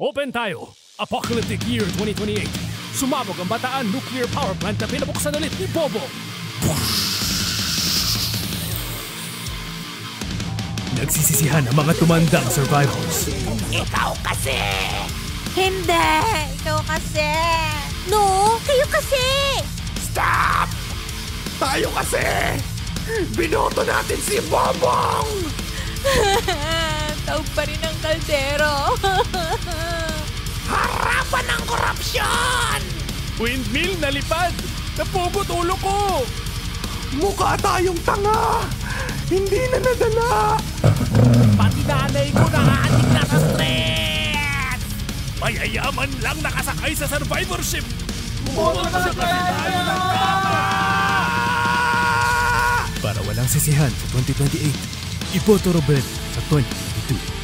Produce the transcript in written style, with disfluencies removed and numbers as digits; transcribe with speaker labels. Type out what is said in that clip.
Speaker 1: Open tayo! Apocalyptic Year 2028. Sumabog ang Bataan Nuclear Power Plant na pinabuksan ulit ni Bobo. Nagsisisihan ang mga tumandang survivors.
Speaker 2: Ikaw kasi!
Speaker 3: Hindi! Ikaw kasi! No! Kayo kasi!
Speaker 2: Stop! Tayo kasi! Binoto natin si Bobong!
Speaker 3: Taog pa rin ang kaldero.
Speaker 2: Harapan ng korupsyon!
Speaker 1: Windmill na lipad! Napugot ulo ko!
Speaker 2: Mukha tayong tanga! Hindi na nadala!
Speaker 1: Pati nanay ko nakahatik na sa stress! Mayayaman lang nakasakay sa survivorship! Bumoto na sa tayo ng tama! Para walang sisihan sa 2028, iboto Robert sa 2022.